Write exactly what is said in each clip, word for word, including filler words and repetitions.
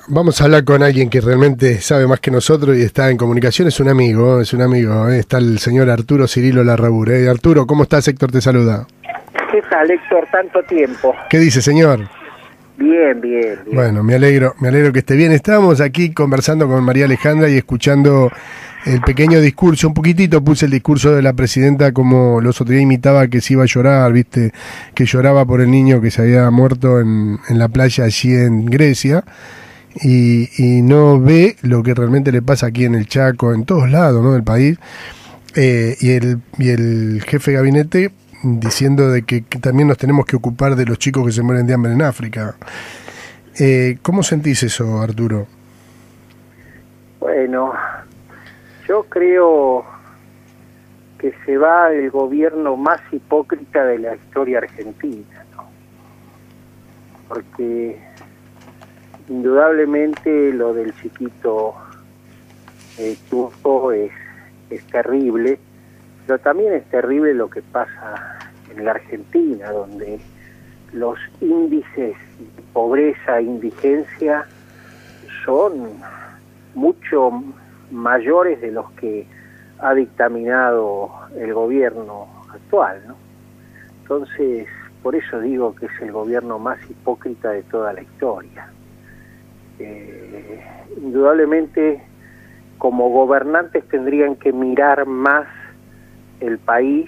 Vamos a hablar con alguien que realmente sabe más que nosotros y está en comunicación. Es un amigo, es un amigo. ¿eh? Está el señor Arturo Cirilo Larrabur. ¿eh? Arturo, ¿cómo estás? Héctor te saluda. ¿Qué tal, Héctor? Tanto tiempo. ¿Qué dice, señor? Bien, bien, bien. Bueno, me alegro, me alegro que esté bien. Estábamos aquí conversando con María Alejandra y escuchando el pequeño discurso, un poquitito puse el discurso de la presidenta como los otros días imitaba que se iba a llorar, viste, que lloraba por el niño que se había muerto en, en la playa allí en Grecia. Y, y no ve lo que realmente le pasa aquí en el Chaco, en todos lados, ¿no?, del país, eh, y el y el jefe de gabinete diciendo de que, que también nos tenemos que ocupar de los chicos que se mueren de hambre en África. Eh, ¿Cómo sentís eso, Arturo? Bueno, yo creo que se va el gobierno más hipócrita de la historia argentina, ¿no? Porque indudablemente lo del chiquito eh, turco es, es terrible, pero también es terrible lo que pasa en la Argentina, donde los índices de pobreza e indigencia son mucho mayores de los que ha dictaminado el gobierno actual, ¿no? Entonces, por eso digo que es el gobierno más hipócrita de toda la historia. Eh, indudablemente como gobernantes tendrían que mirar más el país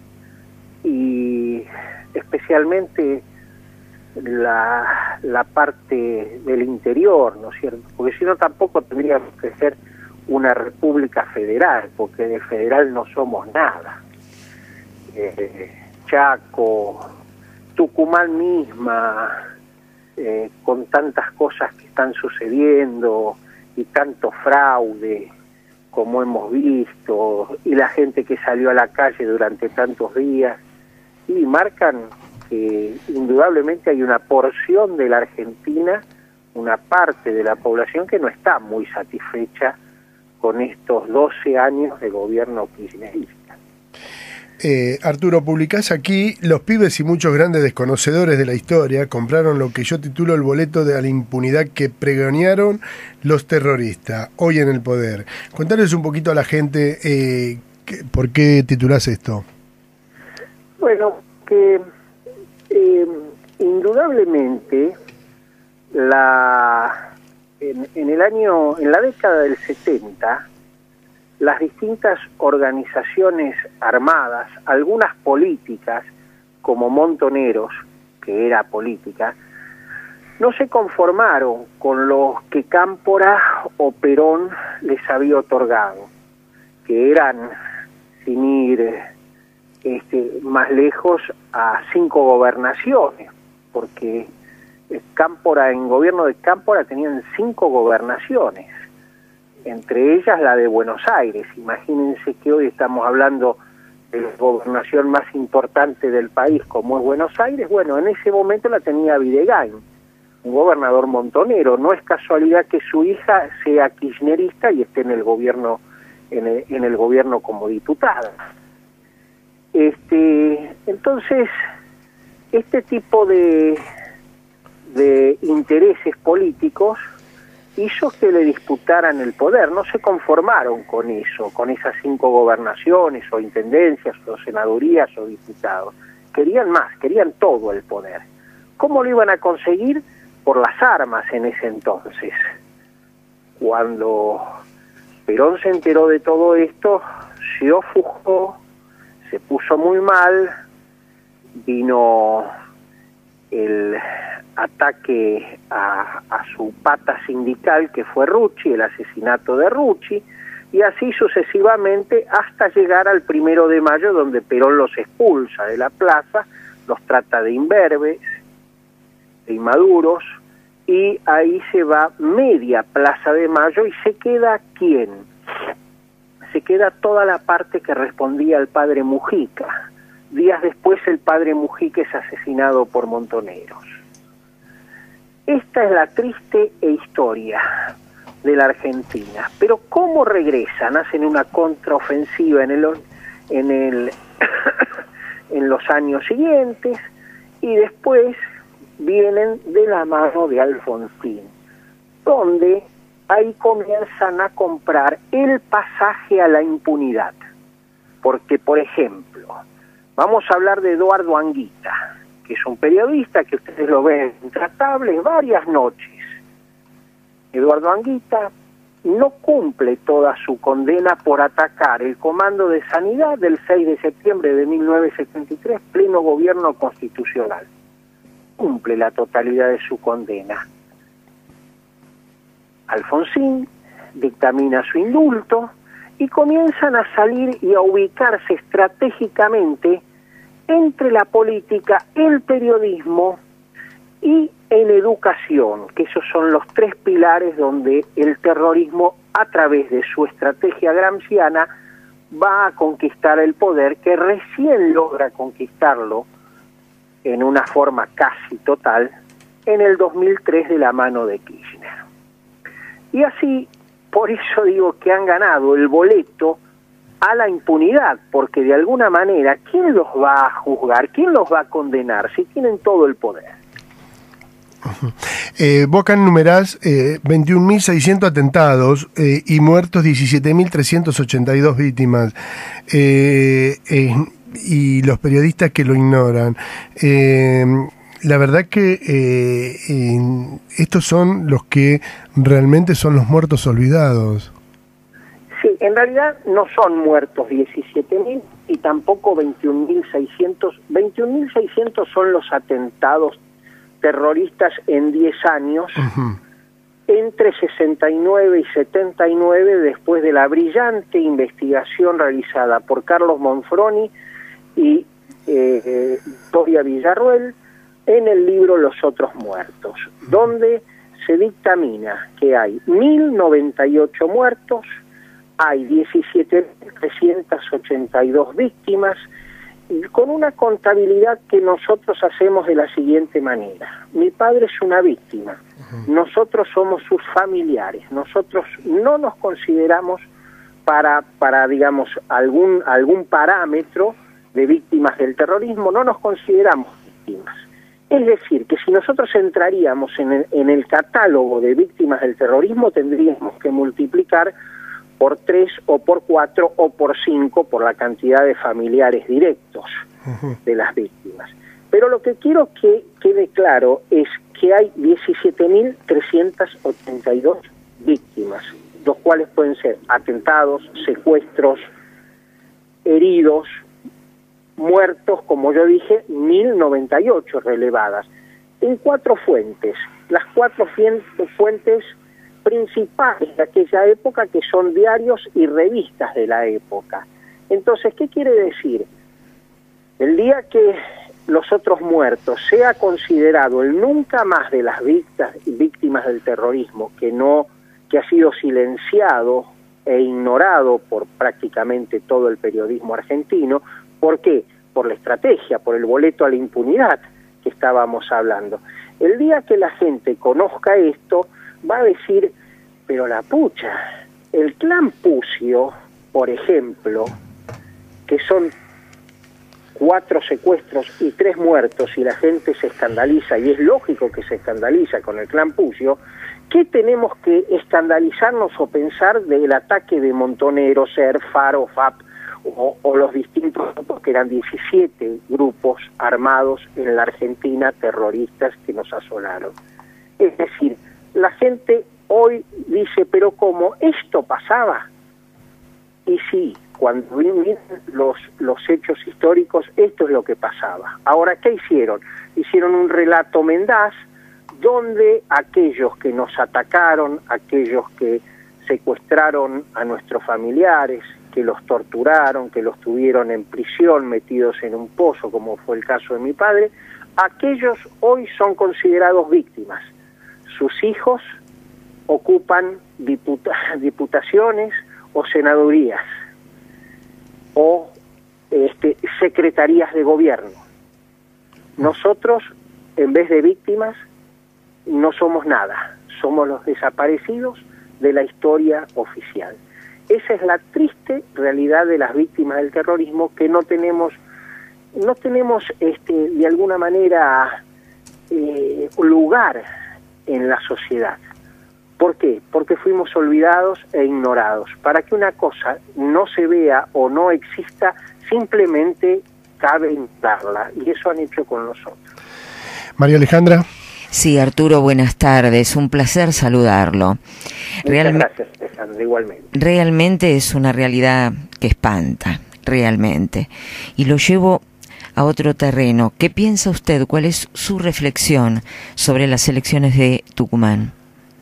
y especialmente la, la parte del interior, ¿no es cierto? Porque si no tampoco tendríamos que ser una república federal, porque de federal no somos nada. Eh, Chaco, Tucumán misma, Eh, con tantas cosas que están sucediendo y tanto fraude como hemos visto, y la gente que salió a la calle durante tantos días, y marcan que indudablemente hay una porción de la Argentina, una parte de la población que no está muy satisfecha con estos doce años de gobierno kirchnerista. Eh, Arturo, publicás aquí: los pibes y muchos grandes desconocedores de la historia compraron lo que yo titulo el boleto de la impunidad que pregonearon los terroristas, hoy en el poder. Contales un poquito a la gente eh, que, por qué titulás esto. Bueno, que eh, indudablemente la en, en el año, en la década del setenta, las distintas organizaciones armadas, algunas políticas, como Montoneros, que era política, no se conformaron con lo que Cámpora o Perón les había otorgado, que eran, sin ir este, más lejos, a cinco gobernaciones, porque Cámpora, en gobierno de Cámpora tenían cinco gobernaciones, entre ellas la de Buenos Aires. Imagínense que hoy estamos hablando de la gobernación más importante del país, como es Buenos Aires. Bueno, en ese momento la tenía Videgain, un gobernador montonero. No es casualidad que su hija sea kirchnerista y esté en el gobierno, en el, en el gobierno como diputada. Este, entonces, este tipo de, de intereses políticos hizo que le disputaran el poder. No se conformaron con eso, con esas cinco gobernaciones o intendencias o senadurías o diputados. Querían más, querían todo el poder. ¿Cómo lo iban a conseguir? Por las armas en ese entonces. Cuando Perón se enteró de todo esto, se ofuscó, se puso muy mal, vino el ataque a, a su pata sindical, que fue Rucci, el asesinato de Rucci, y así sucesivamente hasta llegar al primero de mayo, donde Perón los expulsa de la plaza, los trata de imberbes, de inmaduros, y ahí se va media Plaza de Mayo y se queda ¿quién? Se queda toda la parte que respondía al padre Mujica. Días después el padre Mujica es asesinado por Montoneros. Esta es la triste historia de la Argentina. Pero ¿cómo regresan? Hacen una contraofensiva en el en el en los años siguientes y después vienen de la mano de Alfonsín. donde ahí comienzan a comprar el pasaje a la impunidad. Porque, por ejemplo, vamos a hablar de Eduardo Anguita, que es un periodista que ustedes lo ven intratables varias noches. Eduardo Anguita no cumple toda su condena por atacar el Comando de Sanidad del seis de septiembre de mil novecientos setenta y tres, pleno gobierno constitucional. Cumple la totalidad de su condena. Alfonsín dictamina su indulto y comienzan a salir y a ubicarse estratégicamente entre la política, el periodismo y en educación, que esos son los tres pilares donde el terrorismo, a través de su estrategia gramsciana, va a conquistar el poder, que recién logra conquistarlo en una forma casi total en el dos mil tres de la mano de Kirchner. Y así, por eso digo que han ganado el boleto a la impunidad, porque de alguna manera, ¿quién los va a juzgar? ¿Quién los va a condenar si tienen todo el poder? Eh, vos acá enumerás eh, veintiún mil seiscientos atentados eh, y muertos diecisiete mil trescientas ochenta y dos víctimas, eh, eh, y los periodistas que lo ignoran. Eh, La verdad que eh, eh, estos son los que realmente son los muertos olvidados. Sí, en realidad no son muertos diecisiete mil y tampoco veintiún mil seiscientos. veintiún mil seiscientos son los atentados terroristas en diez años, uh-huh. entre sesenta y nueve y setenta y nueve, después de la brillante investigación realizada por Carlos Monfroni y eh, Victoria Villarruel, en el libro Los Otros Muertos, donde se dictamina que hay mil noventa y ocho muertos, hay diecisiete mil trescientas ochenta y dos víctimas, y con una contabilidad que nosotros hacemos de la siguiente manera. Mi padre es una víctima, nosotros somos sus familiares, nosotros no nos consideramos para, para digamos, algún, algún parámetro de víctimas del terrorismo, no nos consideramos víctimas. Es decir, que si nosotros entraríamos en el, en el catálogo de víctimas del terrorismo, tendríamos que multiplicar por tres o por cuatro o por cinco por la cantidad de familiares directos uh-huh. de las víctimas. Pero lo que quiero que quede claro es que hay diecisiete mil trescientas ochenta y dos víctimas, los cuales pueden ser atentados, secuestros, heridos, muertos, como yo dije, mil noventa y ocho relevadas, en cuatro fuentes, las cuatro fuentes principales de aquella época, que son diarios y revistas de la época. Entonces, ¿qué quiere decir? El día que Los Otros Muertos sea considerado el nunca más de las víctimas del terrorismo, que no, que ha sido silenciado e ignorado por prácticamente todo el periodismo argentino. ¿Por qué? Por la estrategia, por el boleto a la impunidad que estábamos hablando. El día que la gente conozca esto, va a decir, pero la pucha, el clan Pucio, por ejemplo, que son cuatro secuestros y tres muertos, y la gente se escandaliza, y es lógico que se escandaliza con el clan Pucio, ¿qué tenemos que escandalizarnos o pensar del ataque de Montoneros, SER, Faro, F A P, O, o los distintos grupos, que eran diecisiete grupos armados en la Argentina, terroristas, que nos asolaron? Es decir, la gente hoy dice, pero ¿cómo esto pasaba? Y sí, cuando vienen los, los hechos históricos, esto es lo que pasaba. Ahora, ¿qué hicieron? Hicieron un relato mendaz, donde aquellos que nos atacaron, aquellos que secuestraron a nuestros familiares, que los torturaron, que los tuvieron en prisión, metidos en un pozo, como fue el caso de mi padre, aquellos hoy son considerados víctimas. Sus hijos ocupan diputa diputaciones o senadurías, o este, secretarías de gobierno. Nosotros, en vez de víctimas, no somos nada, somos los desaparecidos de la historia oficial. Esa es la triste realidad de las víctimas del terrorismo, que no tenemos, no tenemos este, de alguna manera eh, lugar en la sociedad, qué? Porque fuimos olvidados e ignorados. Para que una cosa no se vea o no exista, simplemente cabe ignorarla, y eso han hecho con nosotros. María Alejandra. Sí, Arturo, buenas tardes, un placer saludarlo. Muchas gracias, Alejandra, igualmente. Realmente es una realidad que espanta, realmente. Y lo llevo a otro terreno. ¿Qué piensa usted? ¿Cuál es su reflexión sobre las elecciones de Tucumán?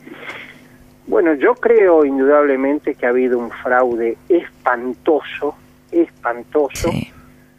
Bueno, yo creo indudablemente que ha habido un fraude espantoso, espantoso, Sí.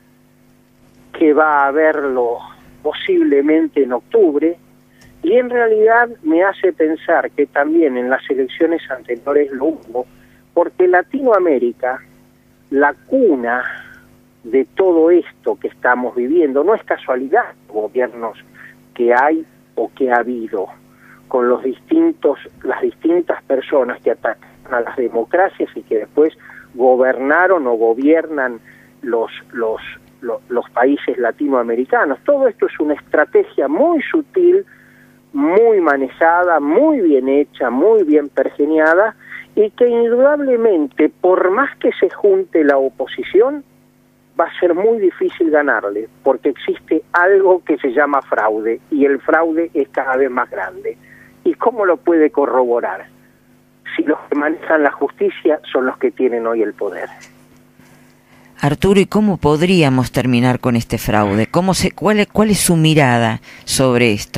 que va a haberlo posiblemente en octubre, y en realidad me hace pensar que también en las elecciones anteriores lo hubo, porque Latinoamérica, la cuna de todo esto que estamos viviendo, no es casualidad los gobiernos que hay o que ha habido, con los distintos, las distintas personas que atacan a las democracias y que después gobernaron o gobiernan los, los, los, los países latinoamericanos. Todo esto es una estrategia muy sutil, muy manejada, muy bien hecha, muy bien pergeñada, y que indudablemente, por más que se junte la oposición, va a ser muy difícil ganarle, porque existe algo que se llama fraude, y el fraude es cada vez más grande. ¿Y cómo lo puede corroborar? Si los que manejan la justicia son los que tienen hoy el poder. Arturo, ¿y cómo podríamos terminar con este fraude? ¿Cómo se, cuál, es, ¿Cuál es su mirada sobre esto?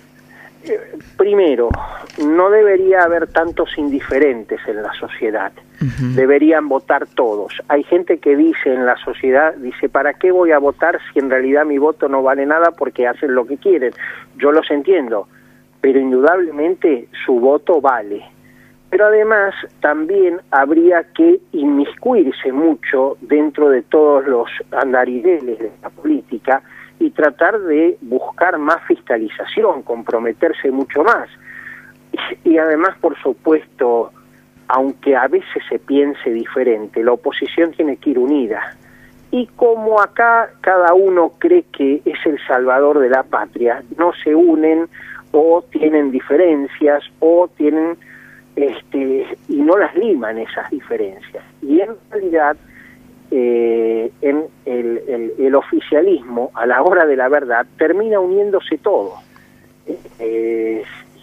Primero, no debería haber tantos indiferentes en la sociedad. Uh-huh. Deberían votar todos. Hay gente que dice en la sociedad, dice, ¿para qué voy a votar si en realidad mi voto no vale nada porque hacen lo que quieren? Yo los entiendo, pero indudablemente su voto vale. Pero además también habría que inmiscuirse mucho dentro de todos los andariveles de la política y tratar de buscar más fiscalización, comprometerse mucho más. Y, y además, por supuesto, aunque a veces se piense diferente, la oposición tiene que ir unida. Y como acá cada uno cree que es el salvador de la patria, no se unen o tienen diferencias o tienen este y no las liman esas diferencias. Y en realidad eh, en el, el, el oficialismo, a la hora de la verdad, termina uniéndose todo. Eh,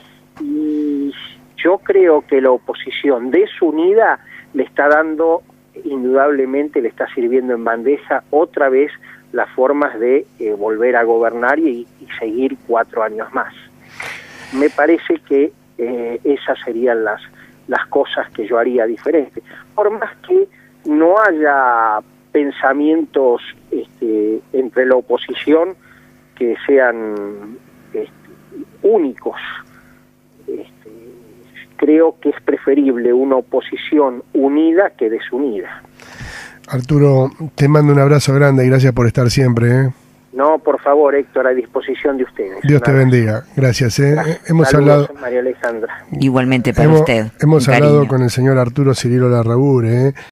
y yo creo que la oposición desunida le está dando, indudablemente le está sirviendo en bandeja otra vez las formas de eh, volver a gobernar y, y seguir cuatro años más. Me parece que eh, esas serían las, las cosas que yo haría diferente. Por más que no haya pensamientos este, entre la oposición que sean este, únicos, este, creo que es preferible una oposición unida que desunida. Arturo, te mando un abrazo grande y gracias por estar siempre, ¿eh? No, por favor, Héctor, a disposición de ustedes. Dios te bendiga. Gracias. ¿eh? Gracias. Hemos Saludos, hablado. María Alejandra. Igualmente para hemos, usted. Hemos hablado cariño. con el señor Arturo Cirilo Larrabure, ¿eh?